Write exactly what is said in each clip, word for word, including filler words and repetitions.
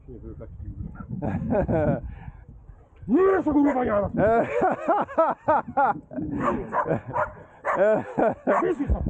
Isso, guru banhada. Isso, isso.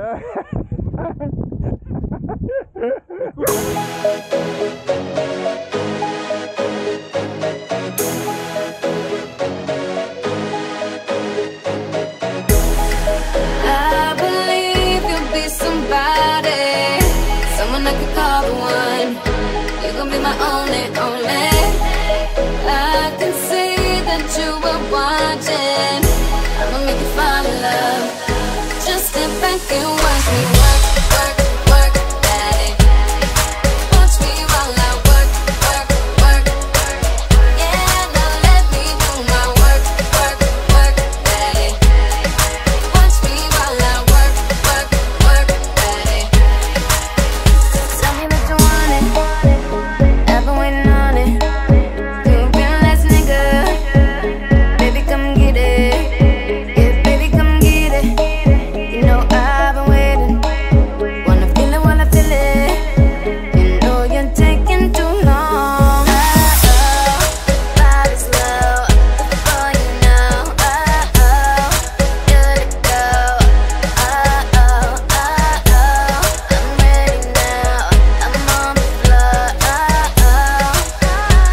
I could call the one. You gon' be my only, only. I can see that you were watching. I'ma make you fall in love. Just step back and watch me work, work, work, daddy. Watch me while I work, work, work. Yeah, now let me do my work, work, work, daddy. Watch me while I work, work, work, daddy. Tell me that you want it. I've been waiting on it. You've been last nigga. Baby, come get it. Yeah, baby, come get it. You know I've been waiting. Wanna feel it while I feel it. You know you're taking too long. Oh, oh, body slow. Before you know. Oh, oh, good to go. Oh, oh, oh, oh. I'm ready now. I'm on the floor. Oh, oh, oh,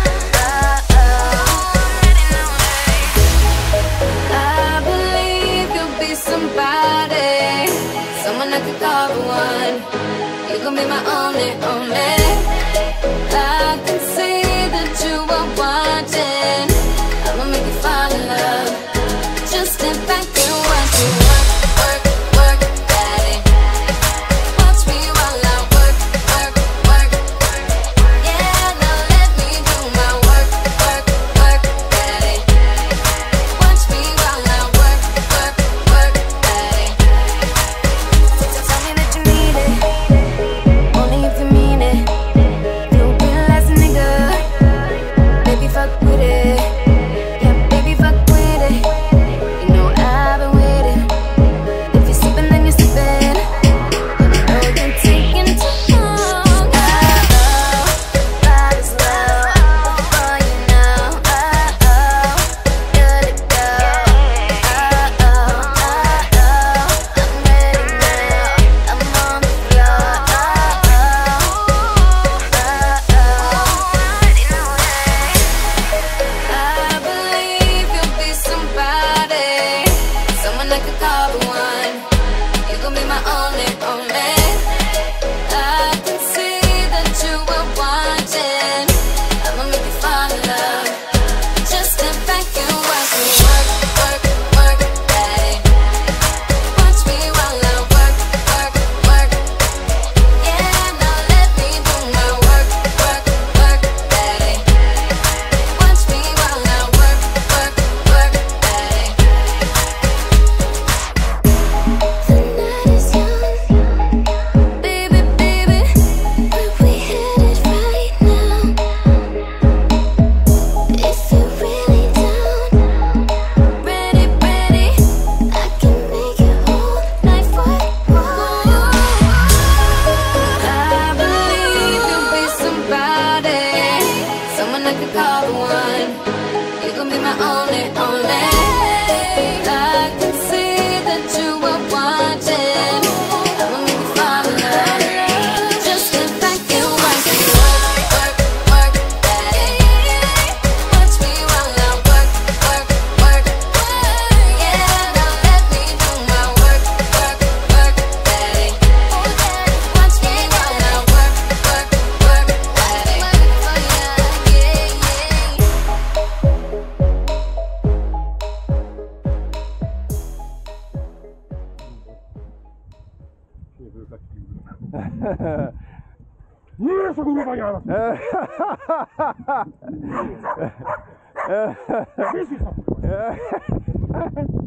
oh. I believe you'll be somebody, someone I could call the one. You gon' be my only, only. I can see that you are watching. I'ma make you fall in love. Just step back and watch me work, work, work, daddy. Watch me while I work, work, work. Yeah, now let me do my work, work, work, daddy. Watch me while I work, work, work, daddy. Tell me that you need it, only if you mean it. You'll be the last nigga. Baby, fuck with it. Yeah, baby, fuck with it. You know I've been waiting. If you're sleeping, then you're sleeping. You know you're taking too long. Oh, oh, body slow. Before you know. Oh, oh, good to go. Oh, oh, oh, oh. I'm ready now. I'm on the floor. Oh, oh, oh, oh. I believe you'll be somebody, someone I could call the one. You gon' be my only, only. I can see that you were watching. I'ma make you fall in love. Just step back and watch me work, work, work, daddy. Watch me while I work, work, work. Yeah, now let me do my work, work, work, daddy. Watch me while I work, work, work, daddy. The night is young, baby, baby. Where we headed right now? If you're really down, ready, ready, I can make your whole life worthwhile. I believe you'll be somebody, someone I could call the one. You gon' be my only, only. I can see that you are watching. I'ma make you fall in love. Just step back and watch me work, work, work, daddy. Watch me while I work, work, work. Yeah, now let me do my work, work, work, daddy. Watch me while I work, work, work, daddy. Yeah, yeah. Isso, guru banhada. Isso, isso.